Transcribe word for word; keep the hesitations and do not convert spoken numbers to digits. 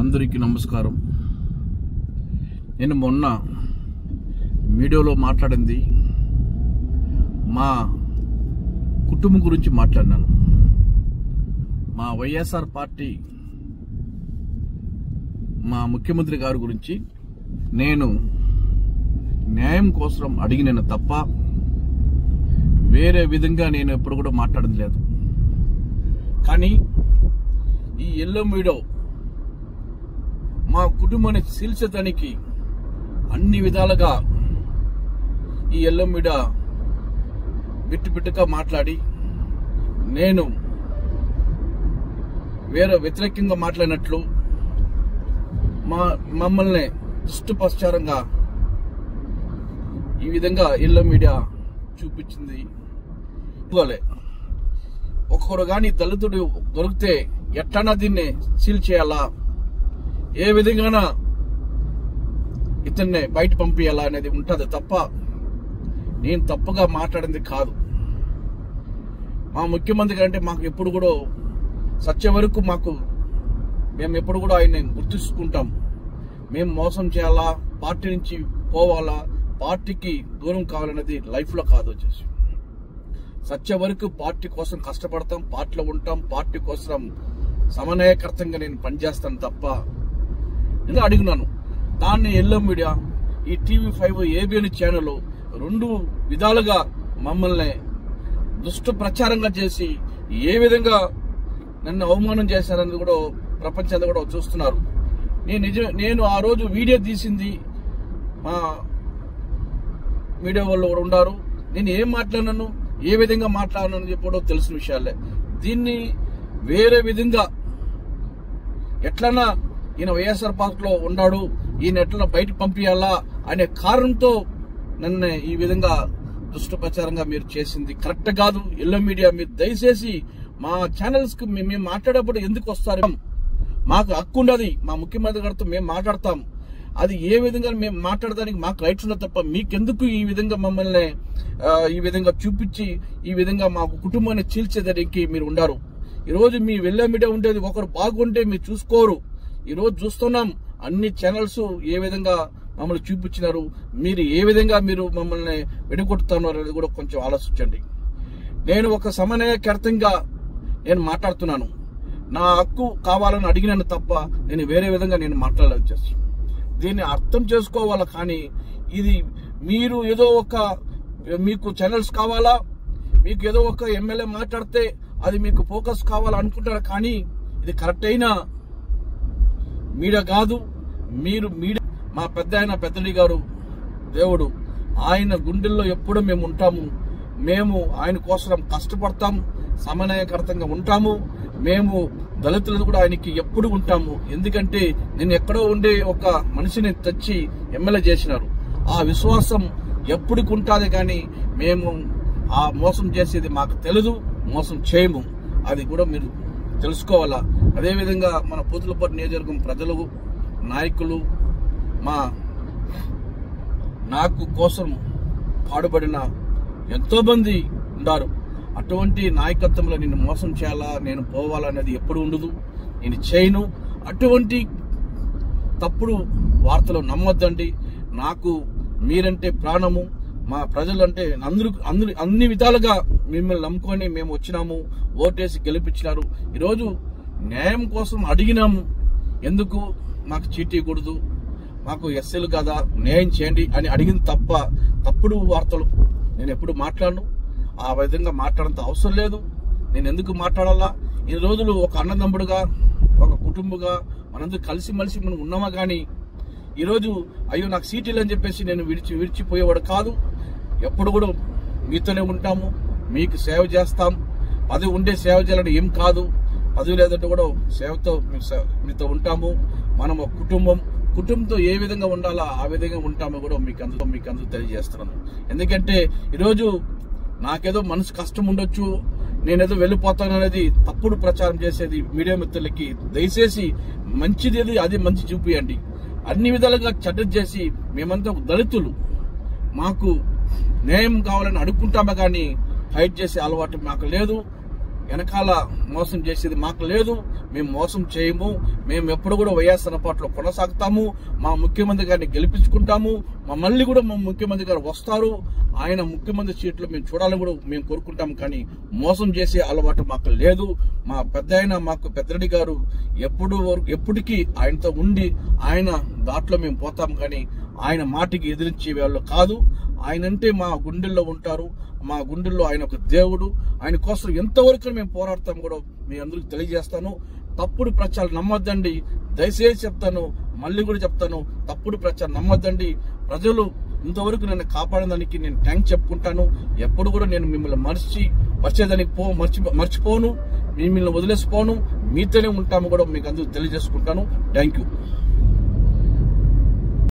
అందరికీ నమస్కారం. నేను మొన్న మీడియాలో మాట్లాడింది మా కుటుంబం గురించి మాట్లాడినాను. మా వైఎస్ఆర్ పార్టీ మా ముఖ్యమంత్రి గారి గురించి నేను న్యాయం కోసం అడిగినాను తప్ప వేరే విధంగా నేను ఎప్పుడు కూడా మాట్లాడింది లేదు. కానీ ఈ ఎల్లో మీడియా మా కుటుంబాన్ని చీల్చడానికి అన్ని విధాలుగా ఈ ఎల్లో మీడియా బిట్టు బిట్టుగా మాట్లాడి నేను వేరే వ్యతిరేకంగా మాట్లాడినట్లు మా మమ్మల్ని దుష్టపశ్చారంగా ఈ విధంగా ఎల్లో మీడియా చూపించింది. ఒక్కొక్కరు కానీ దళితుడు దొరికితే ఎట్లన్నా దీన్ని సీల్ చేయాలా, ఏ విధంగా ఇతన్ని బయట పంపించాలా అనేది ఉంటుంది తప్ప నేను తప్పుగా మాట్లాడింది కాదు. మా ముఖ్యమంత్రి గారు అంటే మాకు ఎప్పుడు కూడా సత్య వరకు మాకు మేము ఎప్పుడు కూడా ఆయన్ని గుర్తించుకుంటాం. మేము మోసం చేయాలా, పార్టీ నుంచి పోవాలా, పార్టీకి దూరం కావాలనేది లైఫ్లో కాదు. వచ్చేసి సత్య వరకు పార్టీ కోసం కష్టపడతాం, పార్టీలో ఉంటాం, పార్టీ కోసం సమన్వయకర్తంగా నేను పనిచేస్తాను తప్ప నేను అడిగినాను. దాన్ని ఎల్లో మీడియా, ఈ టీవీ ఫైవ్ ఏబిఎన్ ఛానల్ రెండు విధాలుగా మమ్మల్ని దుష్ట ప్రచారంగా చేసి ఏ విధంగా నన్ను అవమానం చేశారని కూడా ప్రపంచంలో కూడా చూస్తున్నారు. నేను నిజం నేను ఆ రోజు వీడియో తీసింది మా మీడియా వాళ్ళు కూడా ఉన్నారు. నేను ఏం మాట్లాడినాను, ఏ విధంగా మాట్లాడినాను చెప్పడో తెలిసిన విషయాలే. దీన్ని వేరే విధంగా ఎట్లన్నా ఈయన వైఎస్ఆర్ పార్టీలో ఉన్నాడు, ఈయన ఎట్లా బయట పంపించాలా అనే కారణంతో నన్ను ఈ విధంగా దుష్టప్రచారంగా మీరు చేసింది కరెక్ట్ కాదు. ఎల్లో మీడియా మీరు దయచేసి మా ఛానల్స్ కి మేము మాట్లాడేప్పుడు ఎందుకు వస్తారు? మాకు హక్కు ఉండదు, మా ముఖ్యమంత్రి గారితో మేము మాట్లాడతాం. అది ఏ విధంగా మేము మాట్లాడడానికి మాకు రైట్స్ ఉన్నది తప్ప మీకెందుకు ఈ విధంగా మమ్మల్ని ఈ విధంగా చూపించి ఈ విధంగా మా కుటుంబాన్ని చీల్చేదానికి మీరు ఉండారు. ఈరోజు మీ ఎల్లో మీడియా ఉండేది ఒకరు బాగుంటే మీరు చూసుకోరు. ఈరోజు చూస్తున్నాం అన్ని ఛానల్స్ ఏ విధంగా మమ్మల్ని చూపించినారు, మీరు ఏ విధంగా మీరు మమ్మల్ని వెనుకొట్టుతున్నారు అనేది కూడా కొంచెం ఆలోచించండి. నేను ఒక సమన్వయకర్తంగా నేను మాట్లాడుతున్నాను. నా హక్కు కావాలని అడిగినాను తప్ప నేను వేరే విధంగా నేను మాట్లాడలేదు. దీన్ని అర్థం చేసుకోవాలి. కానీ ఇది మీరు ఏదో ఒక మీకు ఛానల్స్ కావాలా, మీకు ఏదో ఒక ఎమ్మెల్యే మాట్లాడితే అది మీకు ఫోకస్ కావాలా అనుకుంటారు. కానీ ఇది కరెక్ట్ అయిన మీడియా కాదు. మీరు మీడియా మా పెద్ద ఆయన పెద్దడి గారు దేవుడు, ఆయన గుండెల్లో ఎప్పుడూ మేము ఉంటాము. మేము ఆయన కోసం కష్టపడతాము, సమన్వయకర్తంగా ఉంటాము. మేము దళితులు కూడా ఆయనకి ఎప్పుడు ఉంటాము. ఎందుకంటే నేను ఎక్కడో ఉండే ఒక మనిషిని తెచ్చి ఎమ్మెల్యే చేసినారు. ఆ విశ్వాసం ఎప్పటికి ఉంటుంది. కానీ మేము ఆ మోసం చేసేది మాకు తెలియదు, మోసం చేయము. అది కూడా మీరు తెలుసుకోవాలా. అదేవిధంగా మన పూతలపట్టు నియోజకవర్గం ప్రజలు, నాయకులు, మా నాకు కోసం పాడుబడిన ఎంతో మంది ఉన్నారు. అటువంటి నాయకత్వంలో నేను మోసం చేయాలా, నేను పోవాలనేది ఎప్పుడు ఉండదు, నేను చేయను. అటువంటి తప్పుడు వార్తలు నమ్మొద్దండి. నాకు మీరంటే ప్రాణము, మా ప్రజలంటే అందరూ అందరు అన్ని విధాలుగా మిమ్మల్ని నమ్ముకొని మేము వచ్చినాము, ఓటేసి గెలిపించినారు. ఈరోజు న్యాయం కోసం అడిగినాము. ఎందుకు మాకు చీటీకూడదు, మాకు ఎస్సీలు కదా, న్యాయం చేయండి అని అడిగింది తప్ప తప్పుడు వార్తలు నేను ఎప్పుడు మాట్లాడను. ఆ విధంగా మాట్లాడంత అవసరం లేదు. నేను ఎందుకు మాట్లాడాలా? ఈ రోజులు ఒక అన్నదమ్ముడుగా, ఒక కుటుంబగా మనందరూ కలిసి మలిసి మనం ఉన్నామా. కానీ ఈరోజు అయ్యో నాకు సీటీలు అని చెప్పేసి నేను విడిచి విడిచిపోయేవాడు కాదు. ఎప్పుడు కూడా మీతోనే ఉంటాము, మీకు సేవ చేస్తాం. పదవి ఉండే సేవ చేయాలంటే ఏం కాదు, పదవి లేదంటే కూడా సేవతో మీతో ఉంటాము. మనం ఒక కుటుంబం, కుటుంబంతో ఏ విధంగా ఉండాలో ఆ విధంగా ఉంటామో కూడా మీకు అందులో మీకు అందరూ తెలియజేస్తున్నాను. ఎందుకంటే ఈరోజు నాకేదో మనసు కష్టం ఉండొచ్చు, నేనేదో వెళ్ళిపోతాను అనేది తప్పుడు ప్రచారం చేసేది మీడియా మిత్రులకి దయచేసి మంచిది అది మంచి చూపియండి. అన్ని విధాలుగా చెడ్డ చేసి మేమంతా దళితులు, మాకు న్యాయం కావాలని అడుక్కుంటామే కానీ ఫైట్ చేసే అలవాటు మాకు లేదు. వెనకాల మోసం చేసేది మాకు లేదు. మేము మోసం చేయము. మేము ఎప్పుడు కూడా వైఎస్ఆర్ పార్టీలో కొనసాగుతాము. మా ముఖ్యమంత్రి గారిని గెలిపించుకుంటాము. మా మళ్ళీ కూడా మా ముఖ్యమంత్రి గారు వస్తారు. ఆయన ముఖ్యమంత్రి సీట్లు మేము చూడాలని కూడా మేము కోరుకుంటాము. కానీ మోసం చేసే అలవాటు మాకు లేదు. మా పెద్ద ఆయన మాకు పెద్దరెడ్డి గారు ఎప్పుడు ఎప్పటికీ ఆయనతో ఉండి ఆయన దాంట్లో మేము పోతాం. కానీ ఆయన మాటికి ఎదిరించే వాళ్ళు కాదు. ఆయనంటే మా గుండెల్లో ఉంటారు. మా గుండెల్లో ఆయన ఒక దేవుడు. ఆయన కోసం ఎంతవరకు మేము పోరాడతాం కూడా మీ అందరికి తెలియజేస్తాను. తప్పుడు ప్రచారం నమ్మొద్దండి. దయచేసి చెప్తాను, మళ్ళీ కూడా చెప్తాను, తప్పుడు ప్రచారం నమ్మొద్దండి. ప్రజలు ఇంతవరకు నన్ను కాపాడడానికి నేను థ్యాంక్స్ చెప్పుకుంటాను. ఎప్పుడు కూడా నేను మిమ్మల్ని మర్చి మర్చేదానికి పో మర్చి మర్చిపోను. మిమ్మల్ని వదిలేసిపోను. మీతోనే ఉంటాము కూడా మీకు అందరూ తెలియజేసుకుంటాను. Thank you.